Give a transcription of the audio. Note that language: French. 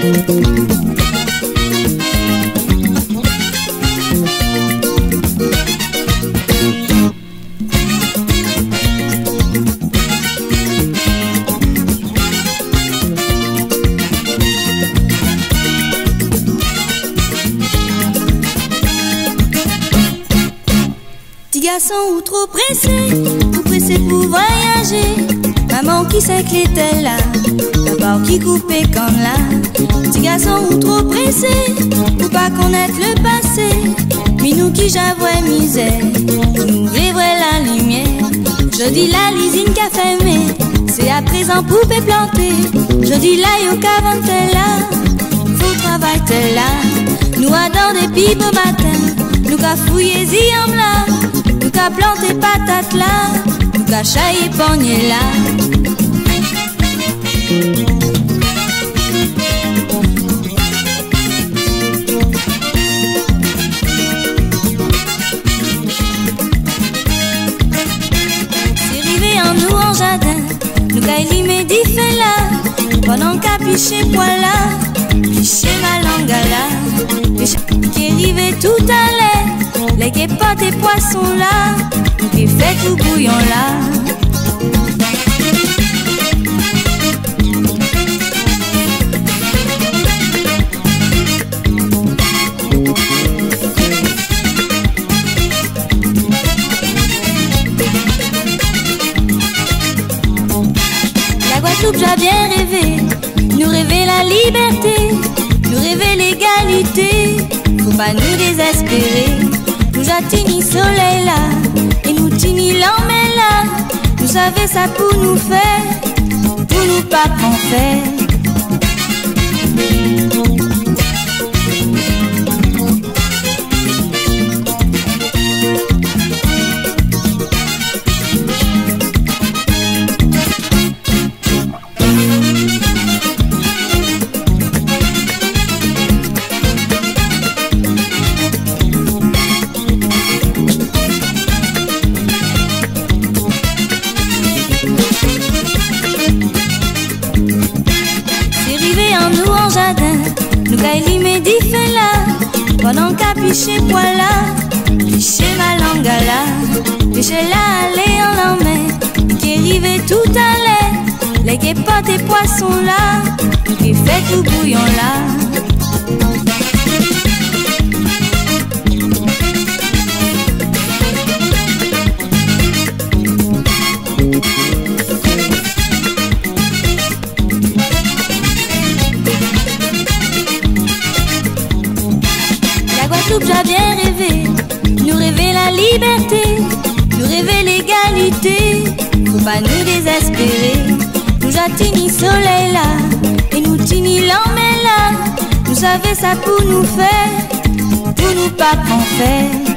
Garçon ou trop pressé pour voyager. Maman qui sait que était là, papa qui coupait comme là. Petit garçon ou trop pressé pour pas connaître le passé. Mais nous qui j'avouais misère, nous vivre la lumière. Je dis la l'usine qu'a fermé, c'est à présent poupée plantée. Je dis là yo qu'avant t'es là, faut travail t'es là. Nous adore des pipes au matin, nous qu'a fouillé ziam là. Nous qu'a planté patate là, nous qu'a chaillé pogné là. C'est rivé en nous en jardin, nous qu'a élimé d'y là. Pendant qu'a piché poil là, piché ma langue là. Piché qui est rivé tout à l'air. Les guépotes et poissons là, qui fait tout bouillon là. La Guadeloupe j'ai bien rêvé, nous rêver la liberté, nous rêver l'égalité, faut pas nous désespérer. Nous atteignons soleil là, et nous tini l'emmène là. Nous savons ça pour nous faire, pour nous pas qu'on fait. Nous qu'a élimé d'y là, pendant qu'a piché poil là, piché ma langue là, piché là, aller en l'emmène, qui est rivé tout à l'air, les guépotes et poissons là, qui fait tout bouillon là. J'ai bien rêvé, nous rêver la liberté, nous rêver l'égalité, faut pas nous désespérer. Nous atteignons soleil là, et nous tini l'emmène là. Nous savons ça pour nous faire, pour nous pas qu'on fait.